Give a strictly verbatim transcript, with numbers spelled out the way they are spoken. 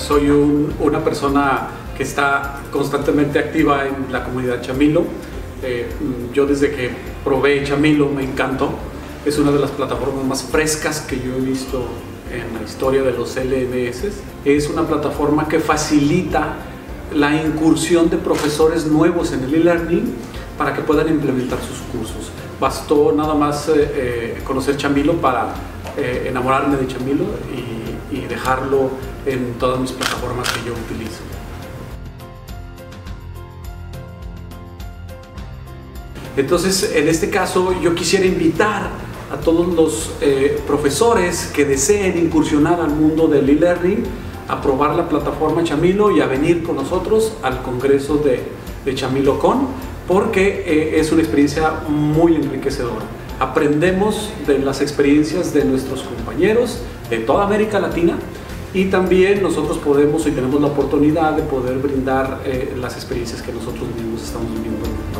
soy un, una persona que está constantemente activa en la comunidad Chamilo. Eh, yo desde que probé Chamilo me encantó. Es una de las plataformas más frescas que yo he visto en la historia de los L M S. Es una plataforma que facilita la incursión de profesores nuevos en el e-learning para que puedan implementar sus cursos. Bastó nada más eh, eh, conocer Chamilo para eh, enamorarme de Chamilo y, y dejarlo en todas mis plataformas que yo utilizo. Entonces, en este caso, yo quisiera invitar a todos los eh, profesores que deseen incursionar al mundo del e-learning a probar la plataforma Chamilo y a venir con nosotros al congreso de, de ChamiloCon, porque eh, es una experiencia muy enriquecedora. Aprendemos de las experiencias de nuestros compañeros de toda América Latina y también nosotros podemos y tenemos la oportunidad de poder brindar eh, las experiencias que nosotros mismos estamos viviendo en